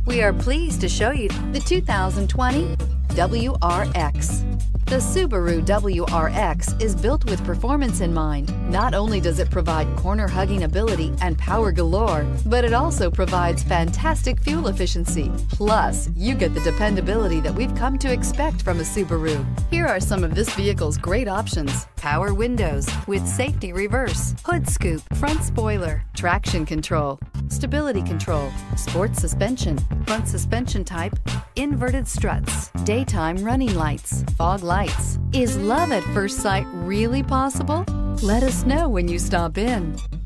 We are pleased to show you the 2020 WRX. The Subaru WRX is built with performance in mind. Not only does it provide corner-hugging ability and power galore, but it also provides fantastic fuel efficiency. Plus, you get the dependability that we've come to expect from a Subaru. Here are some of this vehicle's great options: power windows with safety reverse, hood scoop, front spoiler, traction control, stability control, sports suspension, front suspension type, inverted struts, daytime running lights, fog lights. Is love at first sight really possible? Let us know when you stop in.